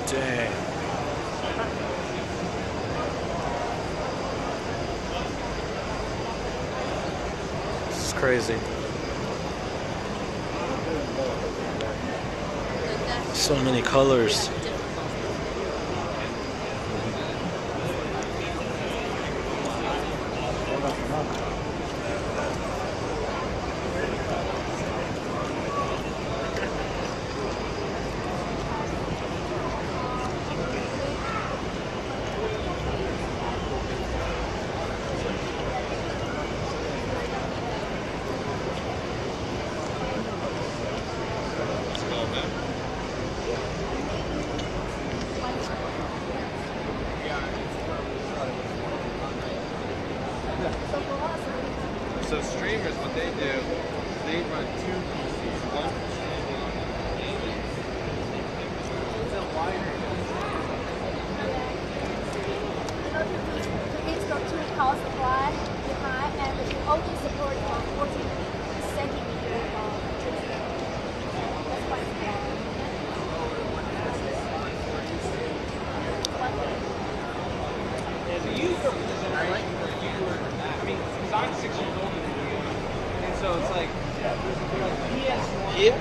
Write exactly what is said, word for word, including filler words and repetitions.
Dang. This is crazy. So many colors. So streamers, what they do, they run two P Cs. One for streaming and gaming. It's a wider. It's got two power supply behind, and it only supports one forty centimeter of that's quite small. As a user, I like for you, I mean, because I'm six years older than you, and so it's like, like P S one. Yep.